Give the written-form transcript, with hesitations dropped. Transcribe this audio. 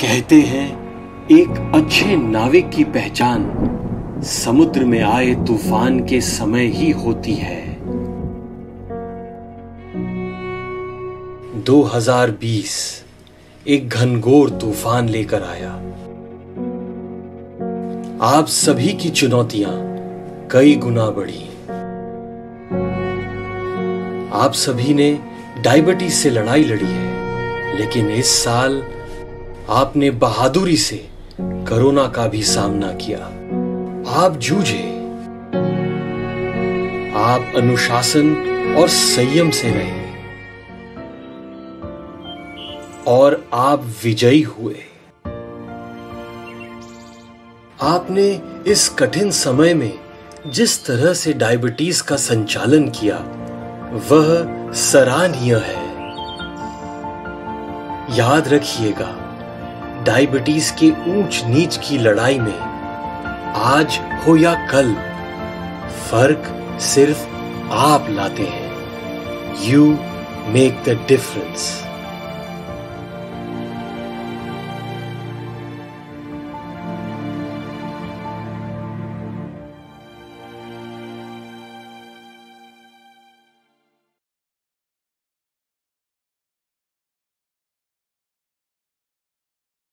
कहते हैं एक अच्छे नाविक की पहचान समुद्र में आए तूफान के समय ही होती है। 2020 एक घनघोर तूफान लेकर आया। आप सभी की चुनौतियां कई गुना बढ़ी। आप सभी ने डायबिटीज से लड़ाई लड़ी है, लेकिन इस साल आपने बहादुरी से कोरोना का भी सामना किया। आप जूझे, आप अनुशासन और संयम से रहे और आप विजयी हुए। आपने इस कठिन समय में जिस तरह से डायबिटीज का संचालन किया वह सराहनीय है। याद रखिएगा, डायबिटीज के ऊंच नीच की लड़ाई में आज हो या कल फर्क सिर्फ आप लाते हैं। You make the difference.